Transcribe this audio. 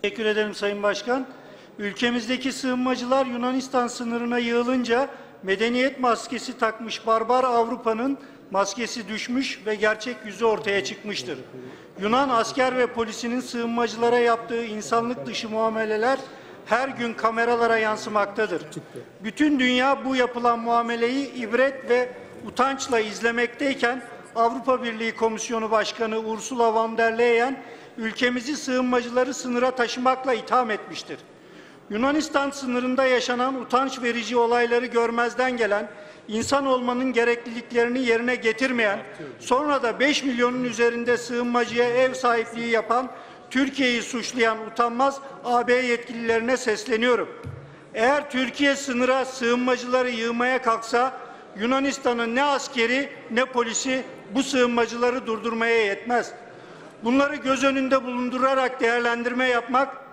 Teşekkür ederim Sayın Başkan. Ülkemizdeki sığınmacılar Yunanistan sınırına yığılınca medeniyet maskesi takmış barbar Avrupa'nın maskesi düşmüş ve gerçek yüzü ortaya çıkmıştır. Yunan asker ve polisinin sığınmacılara yaptığı insanlık dışı muameleler her gün kameralara yansımaktadır. Bütün dünya bu yapılan muameleyi ibret ve utançla izlemekteyken Avrupa Birliği Komisyonu Başkanı Ursula von der Leyen ülkemizi sığınmacıları sınıra taşımakla itham etmiştir. Yunanistan sınırında yaşanan utanç verici olayları görmezden gelen, insan olmanın gerekliliklerini yerine getirmeyen, sonra da 5 milyonun üzerinde sığınmacıya ev sahipliği yapan, Türkiye'yi suçlayan utanmaz AB yetkililerine sesleniyorum. Eğer Türkiye sınıra sığınmacıları yığmaya kalksa, Yunanistan'ın ne askeri ne polisi bu sığınmacıları durdurmaya yetmez. Bunları göz önünde bulundurarak değerlendirme yapmak